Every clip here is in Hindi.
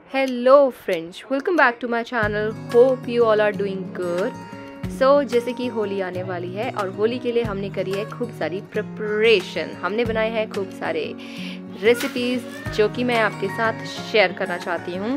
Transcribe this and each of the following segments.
Hello friends, welcome back to my channel. Hope you all are doing good. So जैसे कि होली आने वाली है और होली के लिए हमने करी है खूब सारी प्रिपरेशन। हमने बनाए हैं खूब सारे रेसिपीज जो कि मैं आपके साथ शेयर करना चाहती हूँ।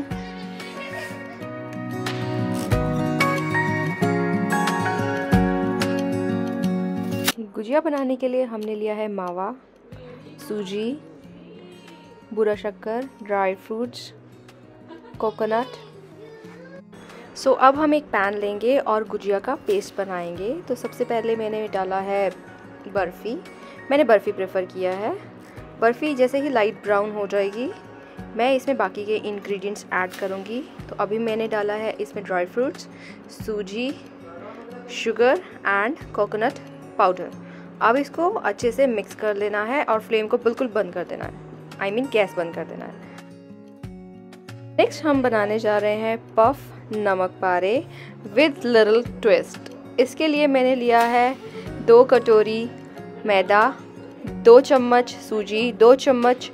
गुजिया बनाने के लिए हमने लिया है मावा, सूजी, बूरा शक्कर, ड्राई फ्रूट्स, कोकोनट। सो अब हम एक पैन लेंगे और गुजिया का पेस्ट बनाएंगे। तो सबसे पहले मैंने डाला है बर्फ़ी। मैंने बर्फ़ी प्रेफर किया है। बर्फ़ी जैसे ही लाइट ब्राउन हो जाएगी मैं इसमें बाकी के इंग्रेडिएंट्स ऐड करूँगी। तो अभी मैंने डाला है इसमें ड्राई फ्रूट्स, सूजी, शुगर एंड कोकोनट पाउडर। अब इसको अच्छे से मिक्स कर लेना है और फ्लेम को बिल्कुल बंद कर देना है, गैस बंद कर देना है। नेक्स्ट हम बनाने जा रहे हैं पफ नमक पारे विद लिटिल ट्विस्ट। इसके लिए मैंने लिया है 2 कटोरी मैदा, 2 चम्मच सूजी, 2 चम्मच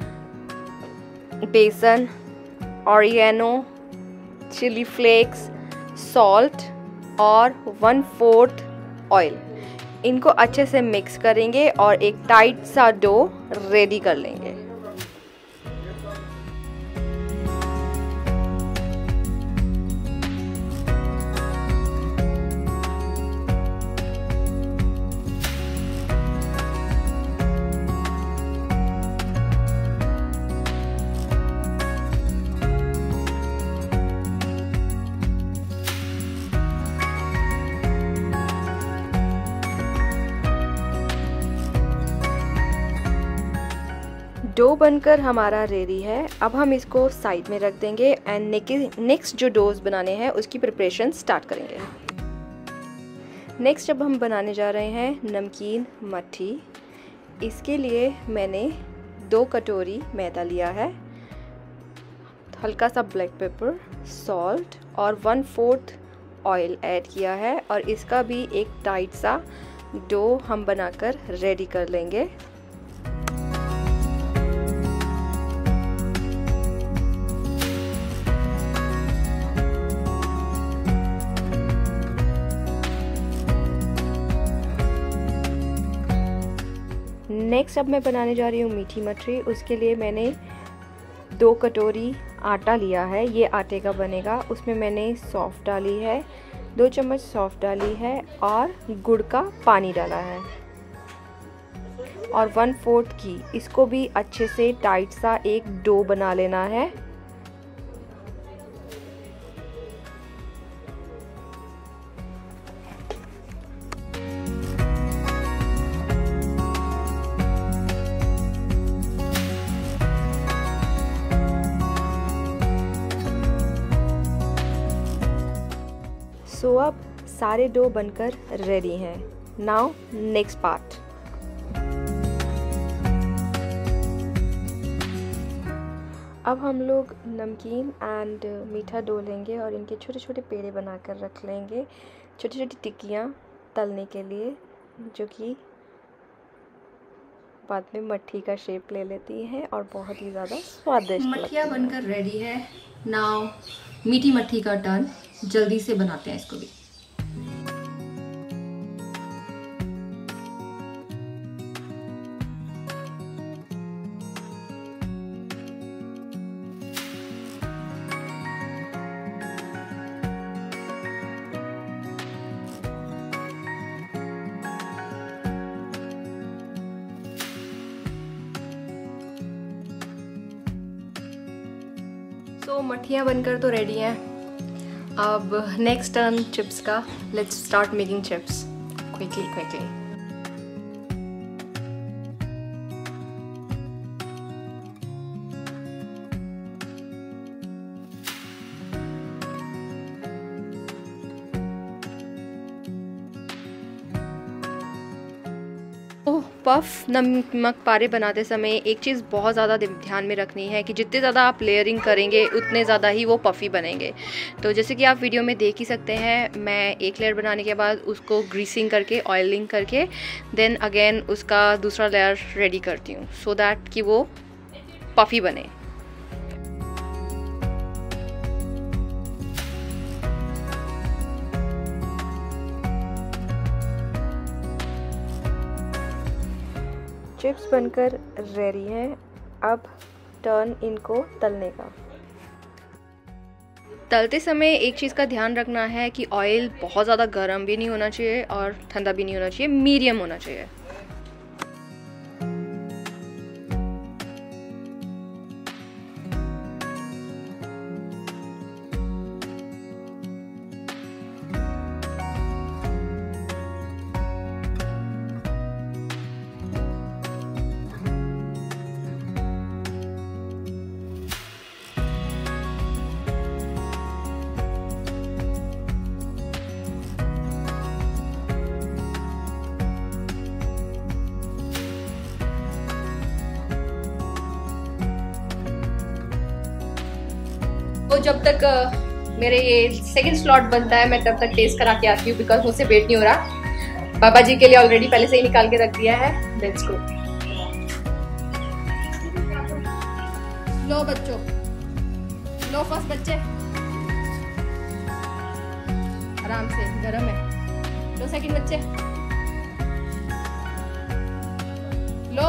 बेसन, ऑरिगेनो, चिली फ्लेक्स, सॉल्ट और 1/4 ऑयल। इनको अच्छे से मिक्स करेंगे और एक टाइट सा डो रेडी कर लेंगे। डो बनकर हमारा रेडी है। अब हम इसको साइड में रख देंगे एंड नेक्स्ट जो डोज बनाने हैं उसकी प्रिपरेशन स्टार्ट करेंगे। नेक्स्ट अब हम बनाने जा रहे हैं नमकीन मट्ठी। इसके लिए मैंने 2 कटोरी मैदा लिया है, हल्का सा ब्लैक पेपर, सॉल्ट और 1/4 ऑयल ऐड किया है और इसका भी एक टाइट सा डो हम बनाकर रेडी कर लेंगे। नेक्स्ट अब मैं बनाने जा रही हूँ मीठी मठरी। उसके लिए मैंने 2 कटोरी आटा लिया है, ये आटे का बनेगा। उसमें मैंने सौंफ डाली है, 2 चम्मच सौंफ डाली है और गुड़ का पानी डाला है और 1/4 घी। इसको भी अच्छे से टाइट सा एक डो बना लेना है। सो अब सारे डो बनकर रेडी हैं। Now next part. अब हम लोग नमकीन एंड मीठा डो लेंगे और इनके छोटे छोटे पेड़े बनाकर रख लेंगे, छोटी छोटी टिक्कियाँ तलने के लिए, जो कि बाद में मट्ठी का शेप ले लेती हैं और बहुत ही ज़्यादा स्वादिष्ट। मट्ठियाँ बनकर रेडी है। नाउ मीठी मट्ठी का टर्न। जल्दी से बनाते हैं इसको भी। तो मट्ठियाँ बनकर तो रेडी हैं। अब नेक्स्ट टर्न चिप्स का। Let's start making chips quickly. Puff नमक पारे बनाते समय एक चीज़ बहुत ज़्यादा ध्यान में रखनी है कि जितने ज़्यादा आप लेयरिंग करेंगे उतने ज़्यादा ही वो पफ़ी बनेंगे। तो जैसे कि आप वीडियो में देख ही सकते हैं, मैं एक लेयर बनाने के बाद उसको ग्रीसिंग करके, ऑयलिंग करके, देन अगेन उसका दूसरा लेयर रेडी करती हूँ सो दैट कि वो पफ़ी बने। चिप्स बनकर रेडी हैं। अब टर्न इनको तलने का। तलते समय एक चीज़ का ध्यान रखना है कि ऑयल बहुत ज़्यादा गर्म भी नहीं होना चाहिए और ठंडा भी नहीं होना चाहिए, मीडियम होना चाहिए। तो जब तक मेरे ये सेकंड स्लॉट बनता है मैं तब तक टेस्ट करा के आती हूँ, बिकॉज मुझसे वेट नहीं हो रहा। बाबा जी के लिए ऑलरेडी पहले से ही निकाल के रख दिया है। Let's go. लो बच्चों, लो फर्स्ट बच्चे, आराम से, गरम है। लो सेकंड बच्चे, लो।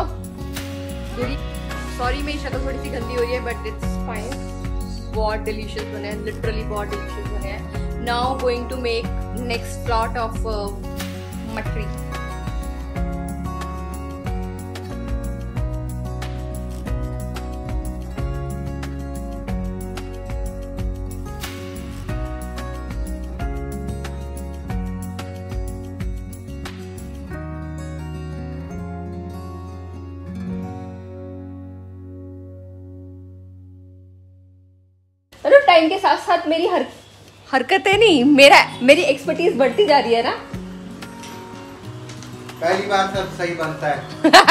सॉरी मेरी शक्ल थोड़ी सी गंदी हो रही है बट इट्स फाइन। बहुत डिलीशियस बने हैं, लिटरली बहुत डिलीशियस बने हैं। Now going to make next slot of मटरी। चलो टाइम के साथ साथ मेरी हरकतें नहीं, मेरी एक्सपर्टीज बढ़ती जा रही है ना। पहली बार सब सही बनता है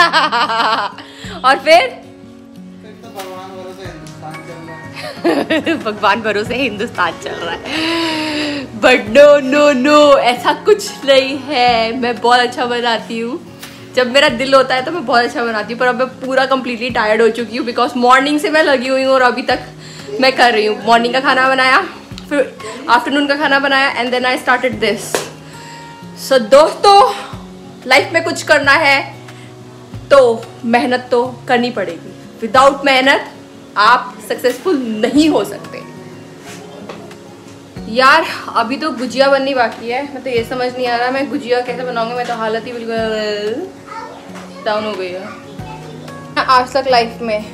और फिर तो भगवान भरोसे हिंदुस्तान चल रहा है। भगवान भरोसे हिंदुस्तान चल रहा है। बट नो नो नो, ऐसा कुछ नहीं है। मैं बहुत अच्छा बनाती हूँ। जब मेरा दिल होता है तो मैं बहुत अच्छा बनाती हूँ, पर अब मैं पूरा कम्प्लीटली टायर्ड हो चुकी हूँ बिकॉज मॉर्निंग से मैं लगी हुई हूँ और अभी तक मैं कर रही हूँ। मॉर्निंग का खाना बनाया, फिर आफ्टरनून का खाना बनाया and then I started this. So दोस्तों, लाइफ में कुछ करना है तो मेहनत तो करनी पड़ेगी। विदाउट मेहनत आप सक्सेसफुल नहीं हो सकते। यार अभी तो गुजिया बननी बाकी है। मैं तो ये समझ नहीं आ रहा मैं गुजिया कैसे बनाऊंगी। मैं तो हालत ही बिल्कुल डाउन हो गई है। आज तक लाइफ में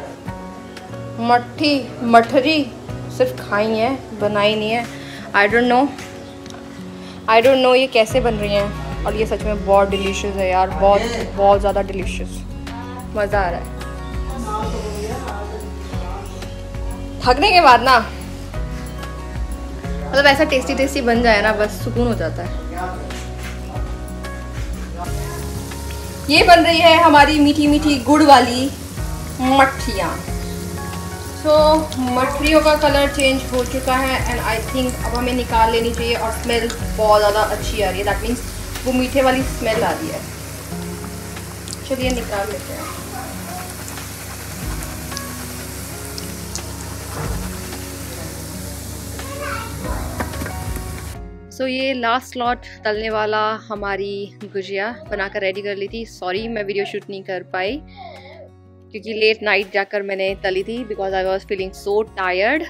मठरी सिर्फ खाई है, बनाई नहीं है। आई डोंट नो ये कैसे बन रही हैं। और ये सच में बहुत डिलीशियस है यार, बहुत ज़्यादा डिलीशियस। मज़ा आ रहा है। थकने के बाद ना मतलब ऐसा टेस्टी बन जाए ना, बस सुकून हो जाता है। ये बन रही है हमारी मीठी मीठी गुड़ वाली मठियाँ। तो मठरियों का कलर चेंज हो चुका है एंड आई थिंक अब हमें निकाल लेनी चाहिए। और स्मेल बहुत ज़्यादा अच्छी आ रही है, दैट मीन्स वो मीठे वाली स्मेल आ रही है। चलिए निकाल लेते हैं। सो ये लास्ट स्लॉट तलने वाला हमारी गुजिया बनाकर रेडी कर ली थी। सॉरी मैं वीडियो शूट नहीं कर पाई क्योंकि लेट नाइट जाकर मैंने तली थी because I was feeling so tired.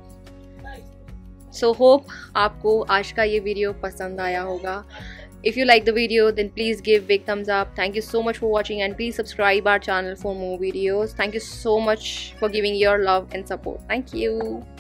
So hope आपको आज का ये वीडियो पसंद आया होगा। If you like the video then please give big thumbs up. Thank you so much for watching and please subscribe our channel for more videos. Thank you so much for giving your love and support. Thank you.